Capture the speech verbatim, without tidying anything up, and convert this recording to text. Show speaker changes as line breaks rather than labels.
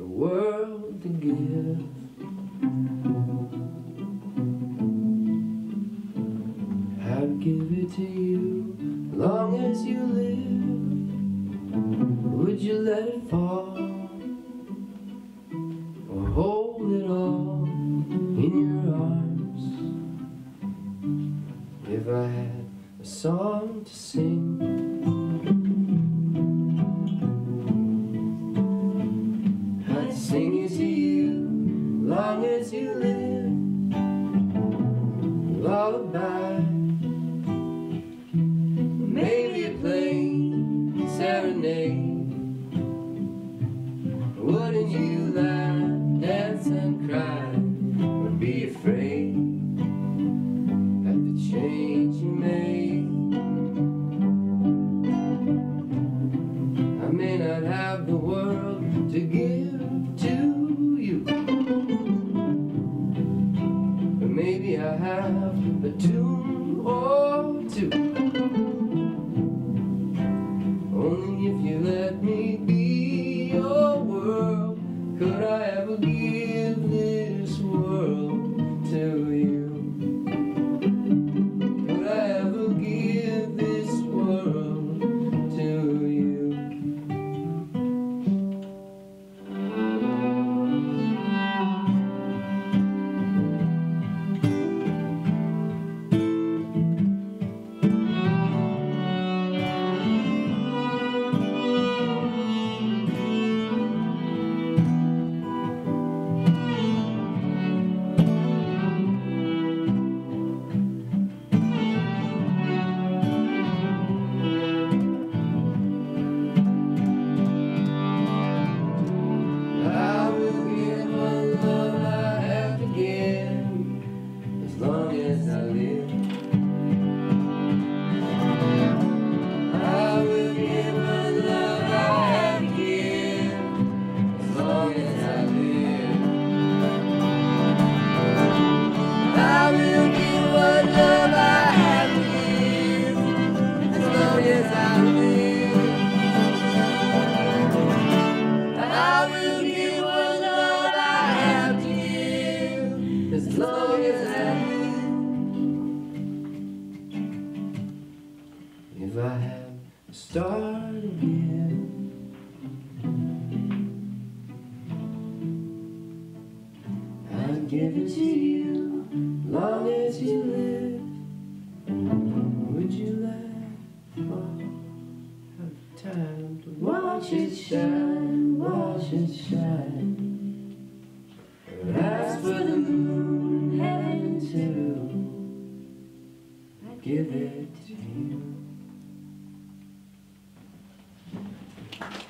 world to give. I'd give it to you long as you live. Would you let it fall, or hold it all in your arms? If I had a song to sing, I'd sing it to you long as you live. Lullaby, maybe a plain serenade. Wouldn't you laugh, dance and cry, or be afraid at the change you made? I may not have the world to give to you, but maybe I have a tune or two. Only if you let me be your world could I ever give this world to you. Could I ever give this world to you? As long as I live, if I had to start again, I'd give it to you long as you live. Would you let fall, have time to watch it shine, watch it shine? Ask for the moon, heaven too, I'd give it to you.